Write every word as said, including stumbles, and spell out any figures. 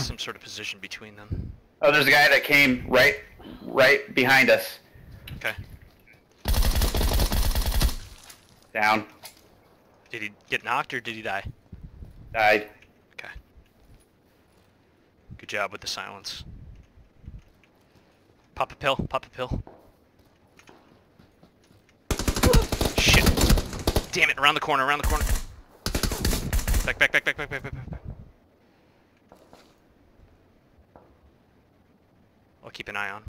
some sort of position between them. Oh, there's a guy that came right, right behind us. Okay. Down. Did he get knocked or did he die? Died. Okay. Good job with the silence. Pop a pill. Pop a pill. Shit. Damn it. Around the corner. Around the corner. Back, back, back, back, back, back, back, back. I'll keep an eye on.